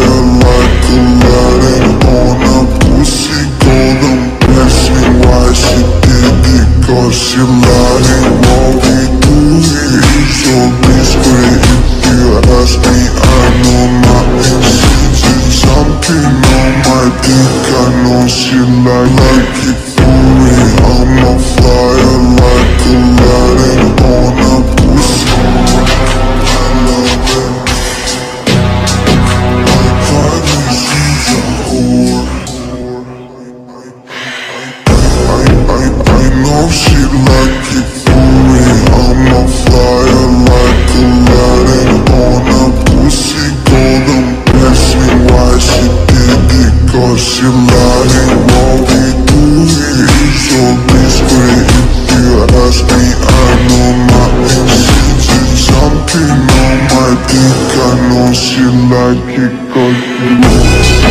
fire like Aladdin on a pussy golden blessing. Why she did it? Cause she lying. What we do here is so discreet. If you ask me, I know nothing. She's something on my dick. I know she like it for me. I'm a fire like Aladdin on a pussy. I love it. My private, she's a whore. I know she like it for me. I'm a fire like Aladdin on a pussy golden blessing. Why she did it? Cause she lying. What we do here is so discreet. If you ask me, I know nothing. She's something on my dick. I know she like it cause she